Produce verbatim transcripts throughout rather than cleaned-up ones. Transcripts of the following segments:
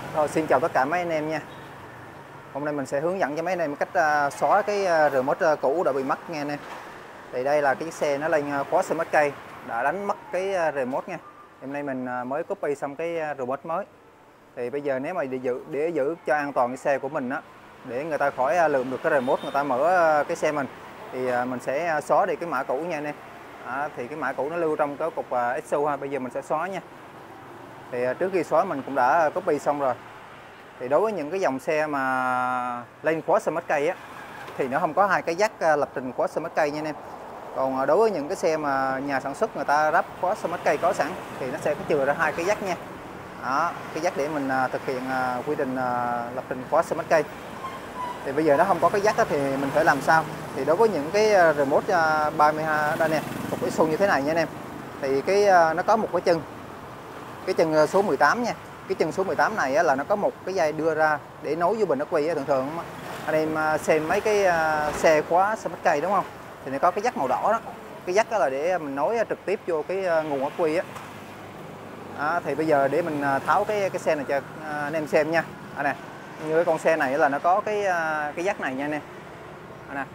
Rồi, xin chào tất cả mấy anh em nha. Hôm nay mình sẽ hướng dẫn cho mấy anh em cách uh, xóa cái uh, remote uh, cũ đã bị mất nha anh em. Thì đây là cái chiếc xe nó lên uh, khóa smart key đã đánh mất cái uh, remote nha. Hôm nay mình uh, mới copy xong cái uh, remote mới. Thì bây giờ nếu mà để giữ để giữ cho an toàn cái xe của mình á, để người ta khỏi uh, lượm được cái remote, người ta mở uh, cái xe mình, thì uh, mình sẽ uh, xóa đi cái mã cũ nha anh em. À, thì cái mã cũ nó lưu trong cái cục uh, Excel ha. Bây giờ mình sẽ xóa nha. Thì uh, trước khi xóa mình cũng đã copy xong rồi. Thì đối với những cái dòng xe mà lên khóa smart key á, thì nó không có hai cái jack lập trình khóa smart key nha anh em. Còn đối với những cái xe mà nhà sản xuất người ta ráp khóa smart key có sẵn thì nó sẽ có chừa ra hai cái jack nha. Đó, cái jack để mình thực hiện quy trình lập trình khóa smart key. Thì bây giờ nó không có cái jack đó thì mình phải làm sao? Thì đối với những cái remote ba mươi hai đây nè, cục Excel như thế này nha anh em. Thì cái nó có một cái chân, cái chân số mười tám nha. Cái chân số mười tám này á, là nó có một cái dây đưa ra để nối với bình ắc quy. Thường thường anh em xem mấy cái xe khóa smart key đúng không, thì nó có cái jack màu đỏ đó. Cái jack đó là để mình nối trực tiếp vô cái nguồn ắc quy á. Đó, thì bây giờ để mình tháo cái cái xe này cho anh em xem nha. À nè, như cái con xe này là nó có cái cái jack này nha anh em. À nè.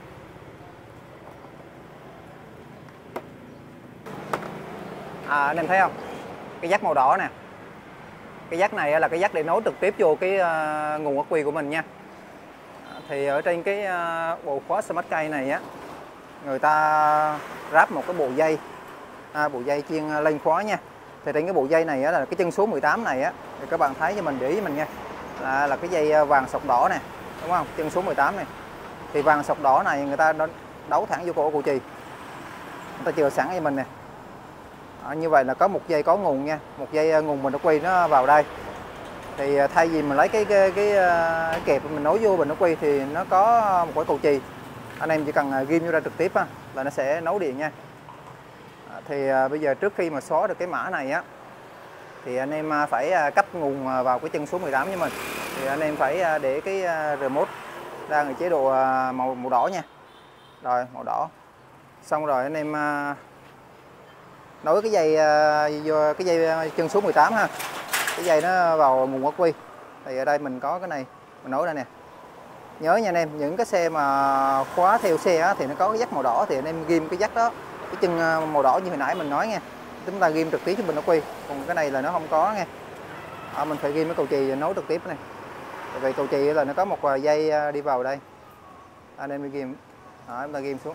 À, anh em thấy không? Cái jack màu đỏ nè. Cái jack này là cái jack để nối trực tiếp vô cái uh, nguồn ắc quy của mình nha. Thì ở trên cái uh, bộ khóa smart key này á, người ta ráp một cái bộ dây, à, bộ dây chuyên lên khóa nha. Thì trên cái bộ dây này á, là cái chân số mười tám này á, thì các bạn thấy cho mình để ý mình nha, là, là cái dây vàng sọc đỏ nè, đúng không? Chân số mười tám này. Thì vàng sọc đỏ này người ta đấu thẳng vô cổ cụ chì, người ta chừa sẵn cho mình nè. À, như vậy là có một dây có nguồn nha, một dây nguồn bình ắc quy nó vào đây. Thì thay vì mình lấy cái cái, cái, cái kẹp mình nối vô bình ắc quy thì nó có một cái cầu chì, anh em chỉ cần ghim vô ra trực tiếp á, là nó sẽ nối điện nha. À, thì à, bây giờ trước khi mà xóa được cái mã này á, thì anh em phải cấp nguồn vào cái chân số mười tám cho mình. Thì anh em phải để cái remote đang ở chế độ màu màu đỏ nha. Rồi, màu đỏ. Xong rồi anh em nối cái dây vô cái dây chân số mười tám ha. Cái dây nó vào nguồn ắc quy. Thì ở đây mình có cái này, mình nối đây nè. Nhớ nha anh em, những cái xe mà khóa theo xe á, thì nó có cái jack màu đỏ thì anh em ghim cái jack đó, cái chân màu đỏ như hồi nãy mình nói nha. Chúng ta ghim trực tiếp trên bình ắc quy. Còn cái này là nó không có nha. À, mình phải ghim cái cầu chì nối trực tiếp này. Tại vì cầu chì là nó có một dây đi vào đây. Anh em đi ghim. Đó, chúng ta ghim xuống.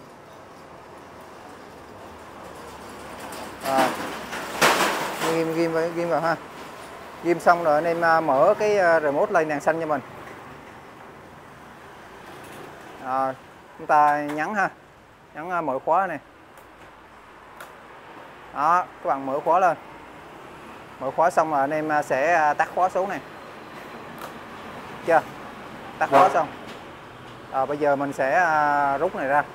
À, ghim ghim vào, ghim vào ha. Ghim xong rồi anh em mở cái remote lên đèn xanh cho mình. À, chúng ta nhấn ha, nhấn mở khóa này. Đó, các bạn mở khóa lên. Mở khóa xong rồi anh em sẽ tắt khóa xuống này. Chưa? Tắt khóa xong. À, bây giờ mình sẽ rút này ra.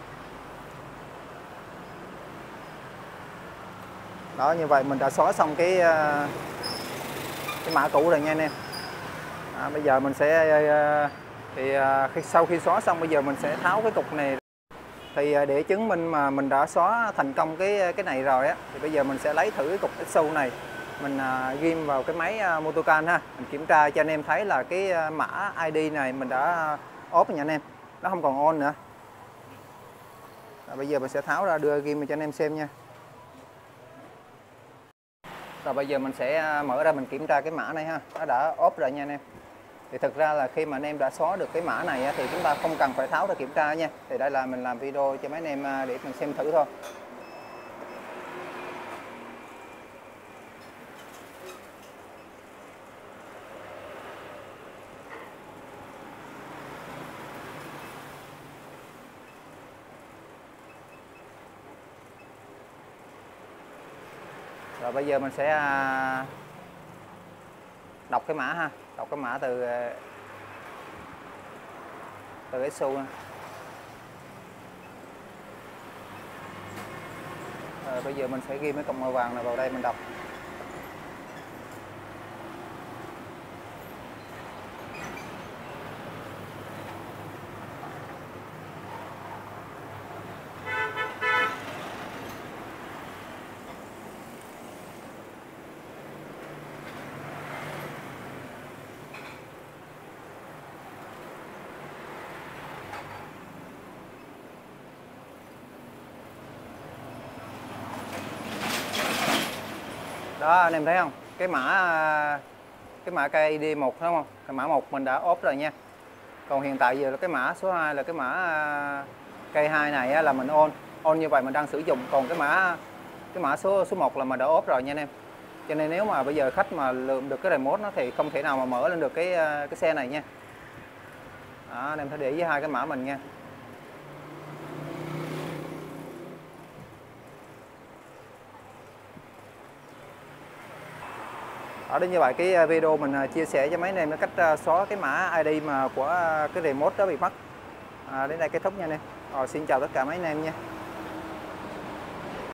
Đó, như vậy mình đã xóa xong cái cái mã cũ rồi nha anh em. À, bây giờ mình sẽ thì khi sau khi xóa xong bây giờ mình sẽ tháo cái cục này. Thì để chứng minh mà mình đã xóa thành công cái cái này rồi á, thì bây giờ mình sẽ lấy thử cái cục Excel này, mình ghim vào cái máy Motocan ha, mình kiểm tra cho anh em thấy là cái mã i đê này mình đã off nha anh em, nó không còn on nữa. À, bây giờ mình sẽ tháo ra đưa ghim cho anh em xem nha. Rồi bây giờ mình sẽ mở ra mình kiểm tra cái mã này ha, nó đã off rồi nha anh em. Thì thực ra là khi mà anh em đã xóa được cái mã này thì chúng ta không cần phải tháo ra kiểm tra nha. Thì đây là mình làm video cho mấy anh em để mình xem thử thôi. Rồi bây giờ mình sẽ đọc cái mã ha, đọc cái mã từ từ Excel nha. Rồi bây giờ mình sẽ ghi mấy cụm màu vàng này vào đây mình đọc. Đó anh em thấy không, cái mã cái mã ca i đê một đúng không, cái mã một mình đã ốp rồi nha. Còn hiện tại giờ là cái mã số hai là cái mã ca i hai này là mình on on như vậy mình đang sử dụng, còn cái mã cái mã số số một là mình đã ốp rồi nha anh em. Cho nên nếu mà bây giờ khách mà lượm được cái remote nó thì không thể nào mà mở lên được cái cái xe này nha. Đó, anh em phải để ý với hai cái mã mình nha. Ở đây như vậy cái video mình chia sẻ cho mấy anh em cái cách xóa cái mã i đê mà của cái remote đó bị mất. À, đến đây kết thúc nha anh em. Rồi xin chào tất cả mấy anh em nha.